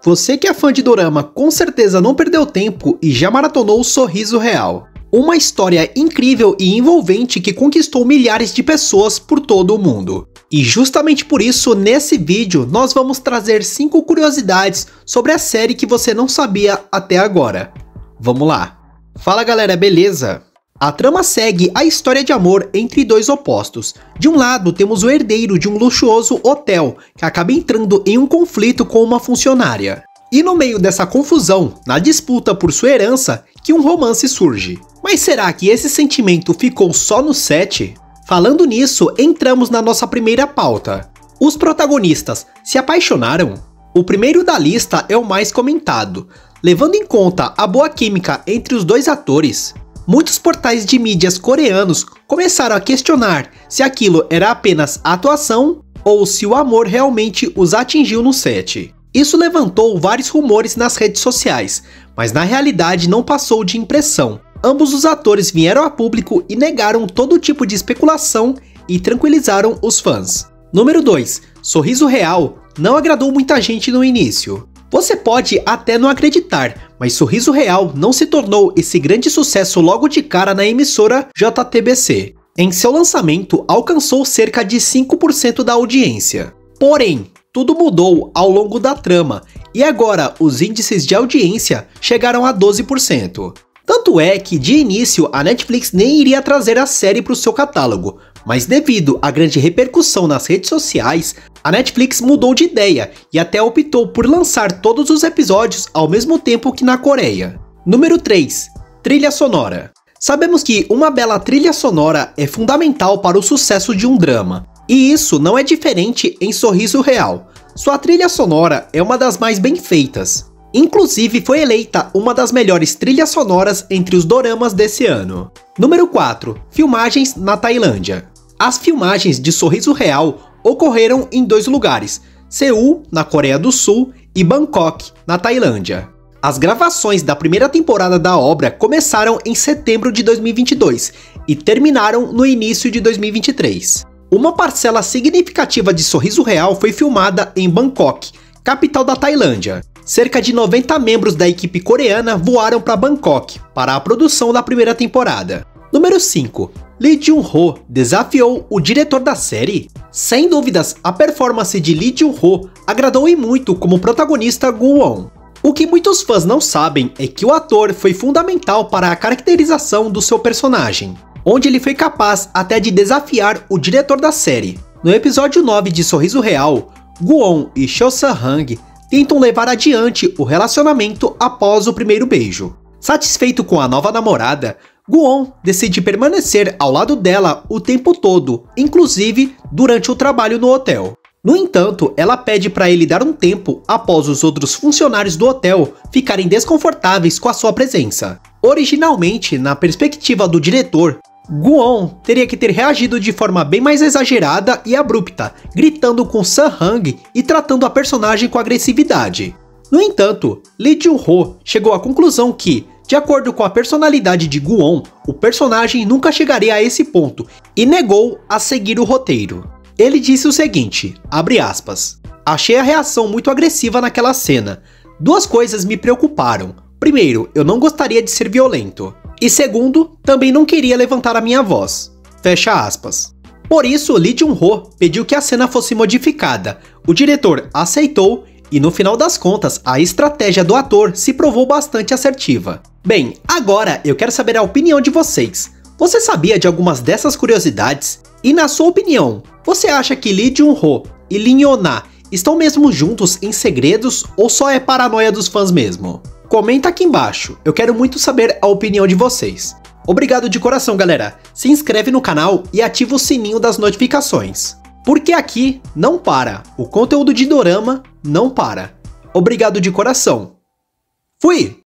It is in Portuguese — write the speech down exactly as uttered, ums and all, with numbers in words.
Você que é fã de dorama com certeza não perdeu tempo e já maratonou Sorriso Real. Uma história incrível e envolvente que conquistou milhares de pessoas por todo o mundo. E justamente por isso, nesse vídeo, nós vamos trazer cinco curiosidades sobre a série que você não sabia até agora. Vamos lá! Fala galera, beleza? A trama segue a história de amor entre dois opostos. De um lado, temos o herdeiro de um luxuoso hotel, que acaba entrando em um conflito com uma funcionária. E no meio dessa confusão, na disputa por sua herança, que um romance surge. Mas será que esse sentimento ficou só no set? Falando nisso, entramos na nossa primeira pauta. Os protagonistas se apaixonaram? O primeiro da lista é o mais comentado. Levando em conta a boa química entre os dois atores, muitos portais de mídias coreanos começaram a questionar se aquilo era apenas atuação ou se o amor realmente os atingiu no set. Isso levantou vários rumores nas redes sociais, mas na realidade não passou de impressão. Ambos os atores vieram a público e negaram todo tipo de especulação e tranquilizaram os fãs. Número dois. Sorriso Real não agradou muita gente no início. Você pode até não acreditar, mas Sorriso Real não se tornou esse grande sucesso logo de cara na emissora J T B C. Em seu lançamento, alcançou cerca de cinco por cento da audiência. Porém, tudo mudou ao longo da trama, e agora os índices de audiência chegaram a doze por cento. Tanto é que, de início, a Netflix nem iria trazer a série para o seu catálogo, mas devido à grande repercussão nas redes sociais, a Netflix mudou de ideia e até optou por lançar todos os episódios ao mesmo tempo que na Coreia. Número três. Trilha sonora. Sabemos que uma bela trilha sonora é fundamental para o sucesso de um drama, e isso não é diferente em Sorriso Real. Sua trilha sonora é uma das mais bem feitas. Inclusive foi eleita uma das melhores trilhas sonoras entre os doramas desse ano. Número quatro. Filmagens na Tailândia. As filmagens de Sorriso Real ocorreram em dois lugares, Seul, na Coreia do Sul, e Bangkok, na Tailândia. As gravações da primeira temporada da obra começaram em setembro de dois mil e vinte e dois e terminaram no início de dois mil e vinte e três. Uma parcela significativa de Sorriso Real foi filmada em Bangkok, capital da Tailândia. Cerca de noventa membros da equipe coreana voaram para Bangkok para a produção da primeira temporada. Número cinco. Lee Jun-ho desafiou o diretor da série? Sem dúvidas, a performance de Lee Jun-ho agradou e muito como protagonista Gu-won. O que muitos fãs não sabem é que o ator foi fundamental para a caracterização do seu personagem, onde ele foi capaz até de desafiar o diretor da série. No episódio nove de Sorriso Real, Gu-won e Cho Seo-hang tentam levar adiante o relacionamento após o primeiro beijo. Satisfeito com a nova namorada, Gu-won decide permanecer ao lado dela o tempo todo, inclusive durante o trabalho no hotel. No entanto, ela pede para ele dar um tempo após os outros funcionários do hotel ficarem desconfortáveis com a sua presença. Originalmente, na perspectiva do diretor, Gu-won teria que ter reagido de forma bem mais exagerada e abrupta, gritando com Seo-hang e tratando a personagem com agressividade. No entanto, Lee Jun-ho chegou à conclusão que, de acordo com a personalidade de Gu-won, o personagem nunca chegaria a esse ponto e negou a seguir o roteiro. Ele disse o seguinte, abre aspas, achei a reação muito agressiva naquela cena. Duas coisas me preocuparam. Primeiro, eu não gostaria de ser violento. E segundo, também não queria levantar a minha voz. Fecha aspas. Por isso, Lee Jun-ho pediu que a cena fosse modificada. O diretor aceitou e no final das contas, a estratégia do ator se provou bastante assertiva. Bem, agora eu quero saber a opinião de vocês. Você sabia de algumas dessas curiosidades? E na sua opinião, você acha que Lee Jun-ho e Lee Yeon-na estão mesmo juntos em segredos ou só é paranoia dos fãs mesmo? Comenta aqui embaixo, eu quero muito saber a opinião de vocês. Obrigado de coração, galera. Se inscreve no canal e ativa o sininho das notificações. Porque aqui não para, o conteúdo de dorama não para. Obrigado de coração. Fui!